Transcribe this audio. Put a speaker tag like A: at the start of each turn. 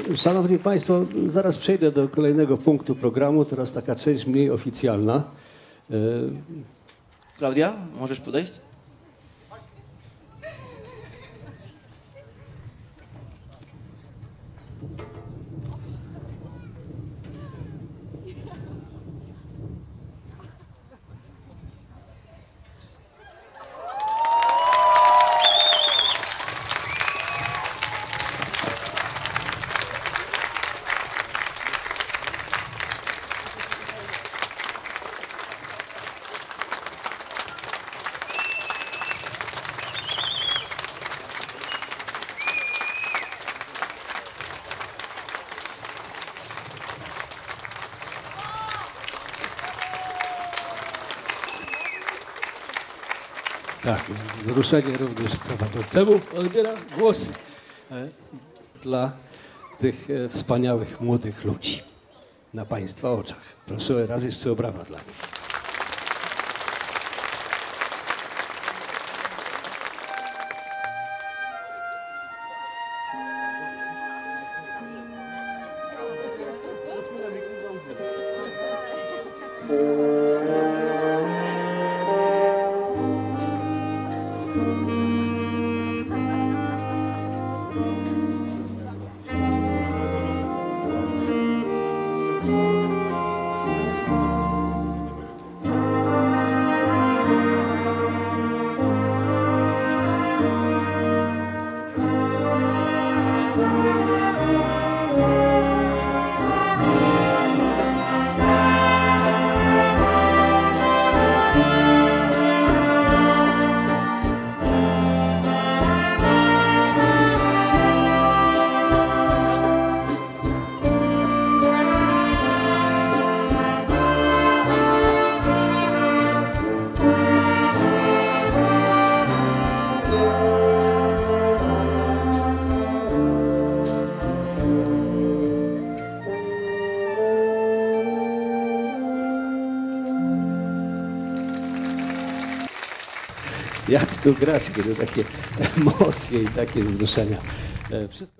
A: Szanowni Państwo, zaraz przejdę do kolejnego punktu programu, teraz taka część mniej oficjalna.
B: Klaudia, możesz podejść?
A: Tak, wzruszenie również prowadzącemu. Odbieram głos dla tych wspaniałych młodych ludzi na Państwa oczach. Proszę raz jeszcze o brawa dla nich. Jak tu grać, kiedy takie emocje i takie wzruszenia. Wszystko